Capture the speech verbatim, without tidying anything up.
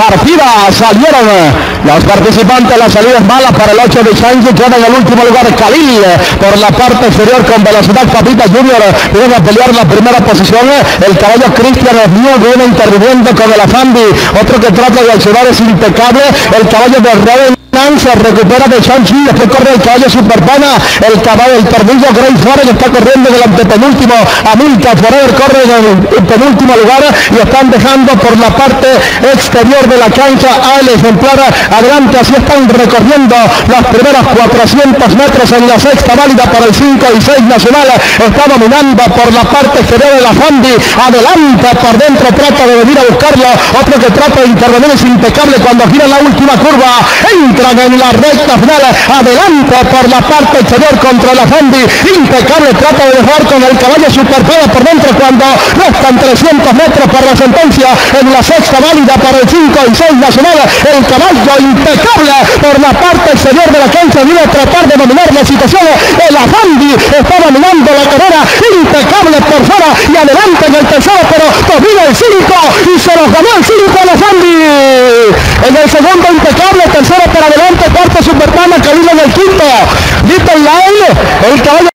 partida. Salieron los participantes, la salida es mala para el ocho de Sánchez, queda en el último lugar Khalil por la parte exterior con velocidad. Papita Junior viene a pelear la primera posición. El caballo Cristian Esmío viene interviniendo con el Afandi, otro que trata de ayudar, es impecable. El caballo de Reven se recupera de Chanchi, después corre el caballo Superpana, el caballo, el tornillo Grey Forest está corriendo en el antepenúltimo, Amilcar Forever corre en el penúltimo lugar y están dejando por la parte exterior de la cancha al ejemplar adelante. Así están recorriendo las primeras cuatrocientos metros en la sexta válida para el cinco y seis nacional. Está dominando por la parte exterior de la Fandi, adelante por dentro, trata de venir a buscarlo, otro que trata de intervenir, es impecable cuando gira la última curva, entra en la recta final, adelante por la parte exterior contra la Fandi, impecable, trata de dejar con el caballo Superpana por dentro cuando restan trescientos metros para la sentencia en la sexta válida para el cinco y seis nacional. El caballo impecable por la parte exterior de la cancha viene a tratar de dominar la situación. El Afandi está dominando la carrera, impecable por fuera y adelante en el tercero, pero domina el cinco y se los ganó el cinco a la Afandi. En el segundo impecable, tercero para adelante, cuarto Superpana, Khalil en el quinto. Little Line, el caballo